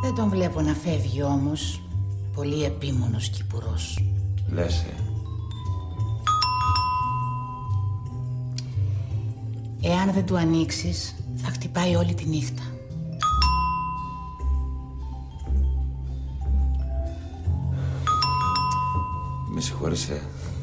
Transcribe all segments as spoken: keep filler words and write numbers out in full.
Δεν τον βλέπω να φεύγει όμως. Πολύ επίμονος κυπουρός. Λες, ε. Εάν δεν του ανοίξεις, θα χτυπάει όλη τη νύχτα. Με συγχωρείσαι.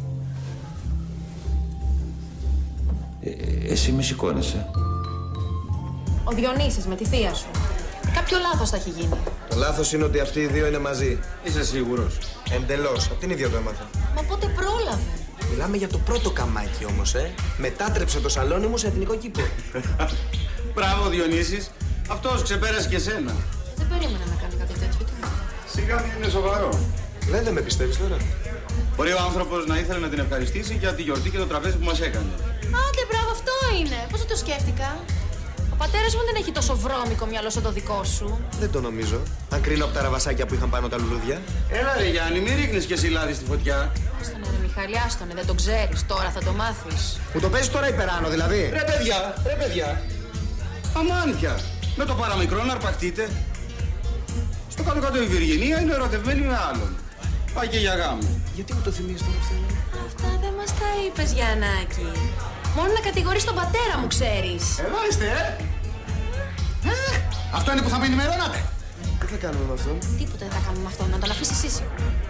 Ε, εσύ με σηκώνεσαι. Ο Διονύσης με τη θεία σου. Κάποιο λάθος θα έχει γίνει. Το λάθος είναι ότι αυτοί οι δύο είναι μαζί. Είσαι σίγουρος? Εντελώς. Απ' την ίδια το έμαθα. Μα πότε πρόλαβε? Μιλάμε για το πρώτο καμάκι όμως, ε. Μετάτρεψε το σαλόνι μου σε εθνικό κήπο. Μπράβο, Διονύσης. Αυτός ξεπέρασε και σένα. Δεν περίμενα να κάνει κάτι τέτοιο. Σιγά μην είναι σοβαρό. Δεν, δεν με πιστεύεις τώρα. Μπορεί ο άνθρωπος να ήθελε να την ευχαριστήσει για τη γιορτή και το τραπέζι που μας έκανε. Άντε, μπράβο, αυτό είναι. Πώς δεν το σκέφτηκα. Ο πατέρας μου δεν έχει τόσο βρώμικο μυαλό σαν το δικό σου. Δεν το νομίζω. Αν κρίνω από τα ραβασάκια που είχαν πάνω τα λουλούδια. Έλα ρε Γιάννη, μην ρίχνεις και εσύ λάδι στη φωτιά. Άστονε ρε Μιχάλη, άστονε, δεν το ξέρεις. Τώρα θα το μάθεις. Μου το παίζεις τώρα υπεράνω δηλαδή. Ρε παιδιά, ρε παιδιά. Αμάνια. Με το παραμικρό να αρπακτείτε. Στο κάτω-κάτω η Βιργινία είναι ερωτευμένη με άλλον. Πάει και για γάμο. Γιατί μου το θυμίζεις τώρα αυτό? Αυτά δεν μας τα είπες, Γιαννάκη. Μόνο να κατηγορείς τον πατέρα μου, ξέρεις. Εδώ είστε, ε! ε! Αυτό είναι που θα με ενημερώνατε. Τι θα κάνουμε με αυτόν? Τίποτα δεν θα κάνουμε με αυτόν, να τον αφήσεις εσύ.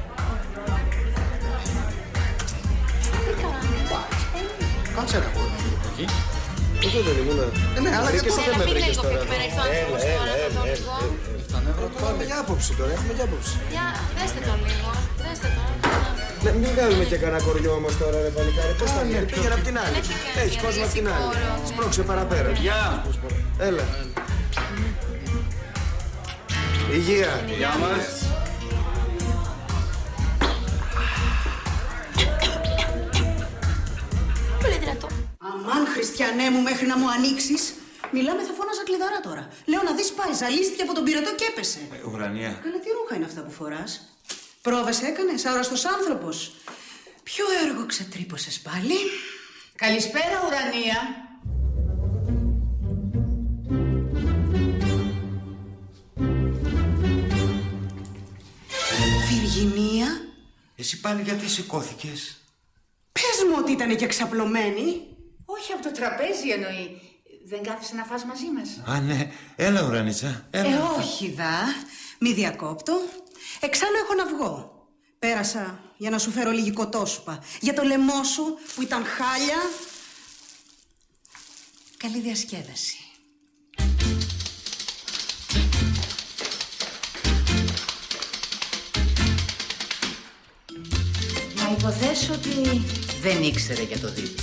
Κάτσε ένα κόρη. Εκεί. Εδώ δεν ήμουνα. Ε, ναι, αλλά και γιατί εσύ δεν με Πήγαινε βρήκες λίγο πιο τώρα. εκεί πέρα, ήρθε ο άνθρωπος τώρα, θα δω λίγο. Έχουμε για άποψη τώρα, έχουμε για άποψη. Για, δέστε τον λίγο, δέστε τον. Ναι, μην κάνουμε και κανένα κοριό όμως τώρα, ρε παλικάρι. Πώς θα γίνει, πήγαινε απ' την άλλη. Δεν έχει κάνει, Έχει κόσμο απ' την άλλη. σηκώρω. Σπρώξε παραπέρα. Γεια. Έλα. Υγεία. Γεια μας. Πολύ δυνατό. Αμάν, Χριστιανέ μου, μέχρι να μου ανοίξεις. Μιλάμε, θα φώναζα κλειδαρά τώρα. Λέω να δεις πάει, ζαλίστηκε από τον πυρετό και έπεσε. Ε, Ουρανία. Καλά, τι ρούχα είναι αυτά που φοράς? Πρόβες έκανες, άρρωστος άνθρωπος. Ποιο έργο ξετρύπωσες πάλι? Καλησπέρα, Ουρανία. Βιργινία, Εσύ πάλι γιατί σηκώθηκες? πες μου ότι ήταν και ξαπλωμένη. Όχι από το τραπέζι εννοεί. Δεν κάθισε να φας μαζί μας? Α, ναι. Έλα, Ουρανίτσα. Έλα. Ε, όχι δα, μη διακόπτω. Εξάλλου έχω να βγω. Πέρασα για να σου φέρω λίγη κοτόσουπα. Για το λαιμό σου που ήταν χάλια. Καλή διασκέδαση. Να υποθέσω ότι δεν ήξερε για το δίπλο.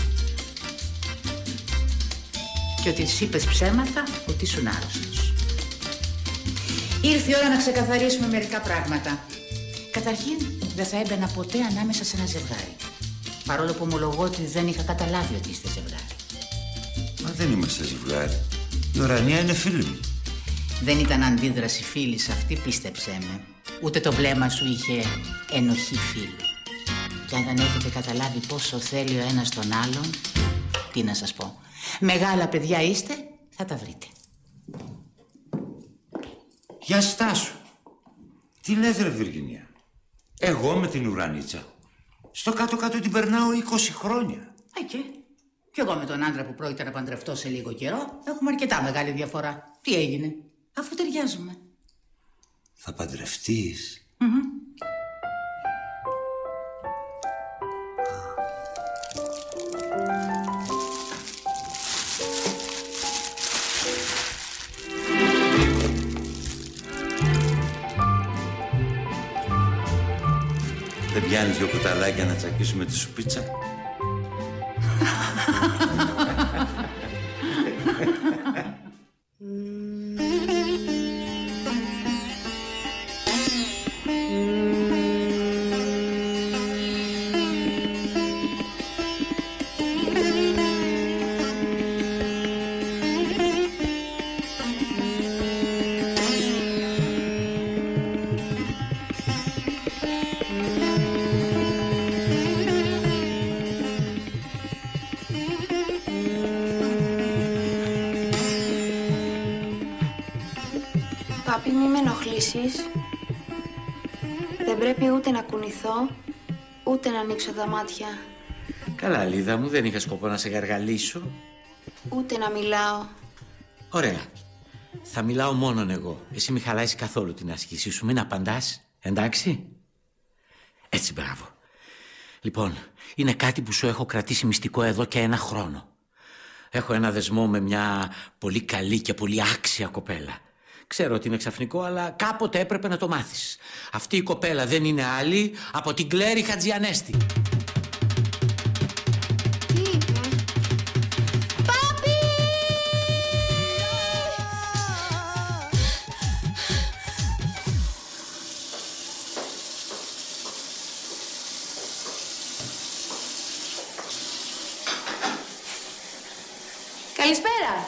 Και ότι της είπες ψέματα ότι ήσουν άρρωστος. Ήρθε η ώρα να ξεκαθαρίσουμε μερικά πράγματα. Καταρχήν, δεν θα έμπαινα ποτέ ανάμεσα σε ένα ζευγάρι. Παρόλο που ομολογώ ότι δεν είχα καταλάβει ότι είστε ζευγάρι. Μα δεν είμαστε ζευγάρι. Η Ουρανία είναι φίλη μου. Δεν ήταν αντίδραση φίλης αυτή, πίστεψέ με. Ούτε το βλέμμα σου είχε ενοχή φίλου. Και αν δεν έχετε καταλάβει πόσο θέλει ο ένας τον άλλον, τι να σας πω. Μεγάλα παιδιά είστε, θα τα βρείτε. Για στάσου. Τι λες ρε Βιργινία? Εγώ με την Ουρανίτσα στο κάτω-κάτω την περνάω είκοσι χρόνια. Ε, και. Κι εγώ με τον άντρα που πρόκειται να παντρευτώ σε λίγο καιρό έχουμε αρκετά μεγάλη διαφορά. Τι έγινε? Αφού ταιριάζουμε. Θα παντρευτείς? Mm-hmm. Δεν πιάνεις δυο κουταλάκια να τσακίσουμε τη σουπίτσα? Πάπη, μη με ενοχλήσεις. Δεν πρέπει ούτε να κουνηθώ, ούτε να ανοίξω τα μάτια. Καλά, Λίδα μου, δεν είχα σκοπό να σε γαργαλίσω. Ούτε να μιλάω. Ωραία. Θα μιλάω μόνον εγώ. Εσύ μη χαλάσεις καθόλου την άσκησή σου. Μην απαντάς, εντάξει? Έτσι, μπράβο. Λοιπόν, είναι κάτι που σου έχω κρατήσει μυστικό εδώ και ένα χρόνο. Έχω ένα δεσμό με μια πολύ καλή και πολύ άξια κοπέλα. Ξέρω ότι είναι ξαφνικό, αλλά κάποτε έπρεπε να το μάθεις. Αυτή η κοπέλα δεν είναι άλλη από την Κλέρη Χατζιανέστη. Τι είπε? Πάπη! Καλησπέρα.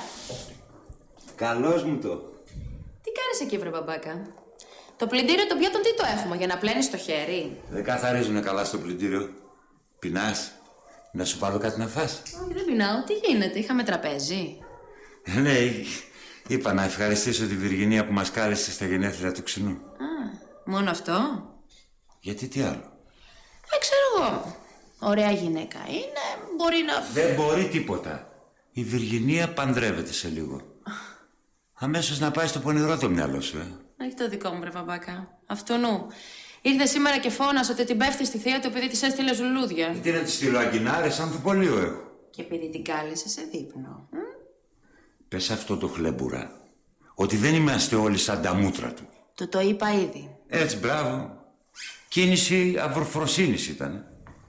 Καλώς μου το. Τι κάνεις εκεί, βρε μπαμπάκα? Το πλυντήριο των πιάτων τι το έχουμε, για να πλένεις το χέρι? Δεν καθαρίζουνε καλά στο πλυντήριο. Πεινάς? Να σου βάλω κάτι να φας? Όχι, δεν πεινάω. Τι γίνεται, είχαμε τραπέζι? Ναι, είπα να ευχαριστήσω τη Βυργινία που μας κάλεσε στα γενέθλια του Ξινού. Α, μόνο αυτό? Γιατί τι άλλο? Δεν ξέρω εγώ. Ωραία γυναίκα είναι, μπορεί να... Δεν μπορεί τίποτα. Η Βυργινία παντρεύεται σε λίγο. Αμέσως να πάει στο πονηρό το μυαλό σου, ε. Όχι το δικό μου, βρε μπαμπάκα. Αυτού νου. Ήρθε σήμερα και φώνασε ότι την πέφτει στη θεία του επειδή της έστειλε ζουλούδια. Γιατί να τη στείλω αγκινάρες, ανθοπολείο έχω. Και επειδή την κάλεσε σε δείπνο. Μ? Πες αυτό το χλέμπουρα. Ότι δεν είμαστε όλοι σαν τα μούτρα του. Του το είπα ήδη. Έτσι, μπράβο. Κίνηση αυροφροσύνης ήταν.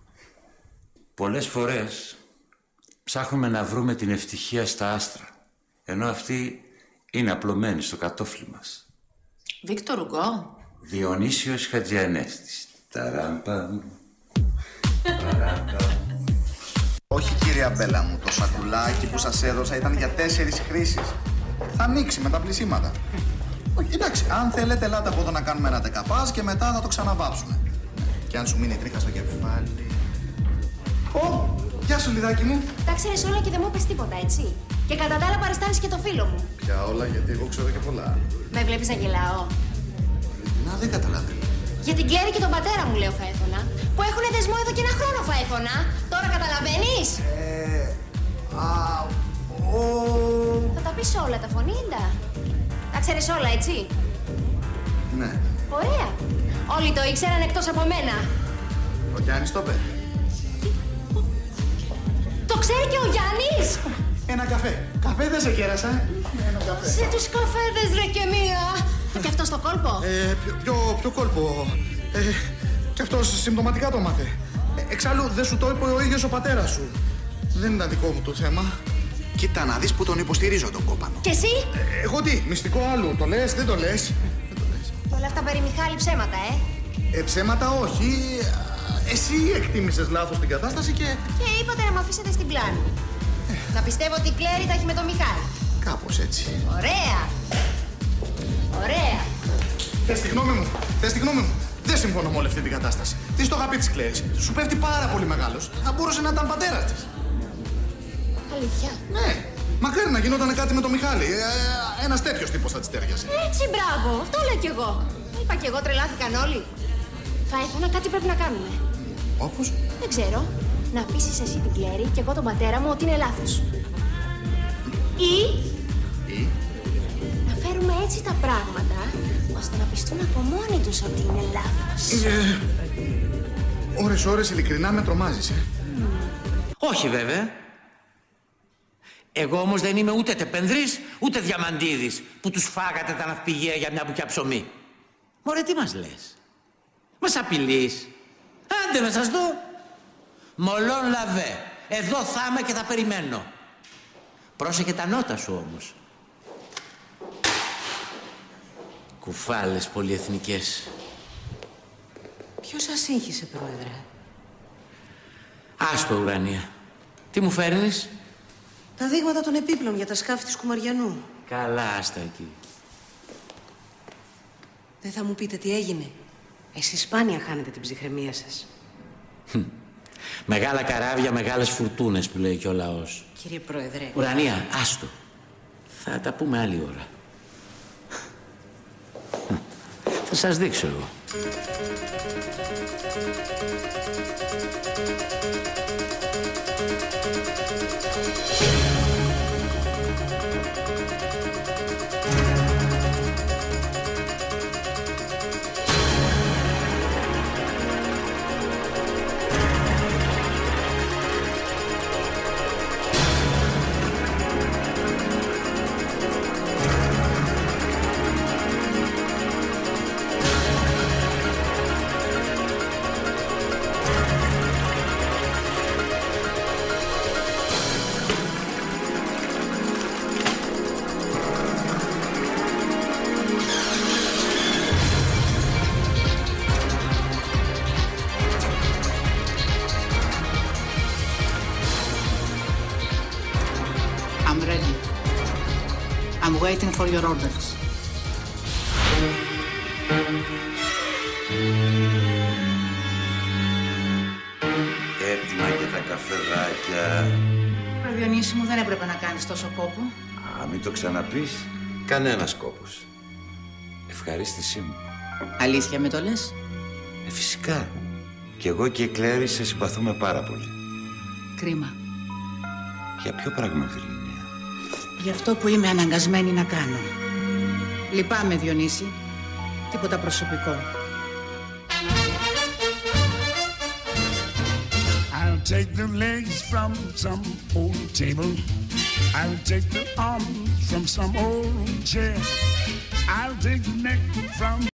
Πολλές φορές ψάχνουμε να βρούμε την ευτυχία στα άστρα. Ενώ αυτή είναι απλωμένη στο κατόφλι μας. Βίκτορ Ουγκό. Διονύσιος Χατζιανέστης. Ταράμπαμ. Ταράμπαμ. Όχι, κύριε Αμπέλα μου, το σακουλάκι που σας έδωσα ήταν για τέσσερις χρήσεις. Θα ανοίξει με τα πλυσίματα. Όχι, εντάξει, αν θέλετε, ελάτε από εδώ να κάνουμε ένα δεκαπάζ και μετά θα το ξαναβάψουμε. Και αν σου μείνει τρίχα στο κεφάλι. Ω, γεια σου, Λιδάκι μου. Τα ξέρεις όλα και δεν μου είπες τίποτα, έτσι? Και κατά τα άλλα παριστάνεις και το φίλο μου. Πια όλα, γιατί εγώ ξέρω και πολλά. Με βλέπεις να γελάω? Να, δεν καταλαβαίνω. Για την Κλέρη και τον πατέρα μου, λέω, Φαέθωνα. Που έχουν δεσμό εδώ και ένα χρόνο, Φαέθωνα. Τώρα καταλαβαίνεις? Ε, α, ο... Θα τα πεις όλα, τα φωνήντα. Τα ξέρεις όλα, έτσι? Ναι. Ωραία. Όλοι το ήξεραν εκτός από μένα. Ο Γιάννης το είπε. Το ξέρει και ο Γιάννης! Ένα καφέ. Καφέ δεν σε κέρασα. Ένα καφέ. Σε τους καφέδες, ρε και μία! Και αυτό στο κόλπο. Ε, ποιο, ποιο, ποιο κόλπο. Ε, και αυτός συμπτωματικά το μάθε. Ε, εξάλλου δεν σου το είπε ο ίδιος ο πατέρας σου. Δεν ήταν δικό μου το θέμα. Κοίτα να δεις που τον υποστηρίζω τον κόπανο. Και εσύ? Ε, εγώ τι, μυστικό άλλου. Το λες, δεν το λες. Δεν το λες. Όλα αυτά περί Μιχάλη ψέματα, ε. Ε, ψέματα όχι. Εσύ εκτίμησες λάθος την κατάσταση και... Και είπατε να με αφήσετε στην πλάνη. Ε. Να πιστεύω ότι η Κλέρη τα έχει με τον Μιχάλη. Κάπως έτσι. Ωραία. Ωραία. Θες τη γνώμη μου. Θες τη γνώμη μου. Δεν συμφωνώ με όλη αυτή την κατάσταση. Τι στο αγαπή της Κλέρης. Σου πέφτει πάρα πολύ μεγάλος. Θα μπορούσε να ήταν πατέρας της. Αλήθεια? Ναι. Μακάρι να γινόταν κάτι με τον Μιχάλη. Ε, ε, ένας τέτοιος τύπος θα της τέριαζε. Έτσι, μπράβο. Αυτό λέω κι εγώ. Είπα κι εγώ, τρελάθηκαν όλοι. Φαέθωνα, κάτι πρέπει να κάνουμε. Όπως? Δεν ξέρω. Να πείσεις εσύ την Κλέρη και εγώ τον πατέρα μου ότι είναι λάθος. Ή... Ή... να φέρουμε έτσι τα πράγματα, ώστε να πιστούν από μόνοι τους ότι είναι λάθος. Ε, ώρες ώρες ειλικρινά με τρομάζεις, ε. Mm. Όχι βέβαια. Εγώ όμως δεν είμαι ούτε τεπενδρής, ούτε διαμαντίδης που τους φάγατε τα ναυπηγεία για μια μπουκιά ψωμί. Μωρέ, τι μας λες? Μας απειλείς? Άντε να σας δω. Μολόν λαβέ. Εδώ θα είμαι και θα περιμένω. Πρόσεχε τα νότα σου όμως. Κουφάλες πολυεθνικές. Ποιος σας σύγχυσε, πρόεδρε? Άστο, Ουρανία. Τι μου φέρνεις? Τα δείγματα των επίπλων για τα σκάφη της Κουμαριανού. Καλά, άστα εκεί. Δεν θα μου πείτε τι έγινε? Εσείς σπάνια χάνετε την ψυχραιμία σας. Μεγάλα καράβια, μεγάλες φουρτούνες που λέει και ο λαός. Κύριε Πρόεδρε. Ουρανία, άστο. Θα τα πούμε άλλη ώρα. Θα σας δείξω εγώ. I'm ready. I'm waiting for your orders. Έτοιμα και τα καφεδάκια. Ρε Διονύση μου, δεν έπρεπε να κάνεις τόσο κόπο. Α, μην το ξαναπείς. Κανένας κόπος. Ευχαρίστησή μου. Αλήθεια με το λες? Ε, φυσικά. Κι εγώ και η Κλέρη σε συμπαθούμε πάρα πολύ. Κρίμα. Για ποιο πράγμα, Φιλίνια? Γι' αυτό που είμαι αναγκασμένη να κάνω. Λυπάμαι, Διονύση. Τίποτα προσωπικό. I'll take the legs from some old table. I'll take the arms from some old chair. I'll take the neck from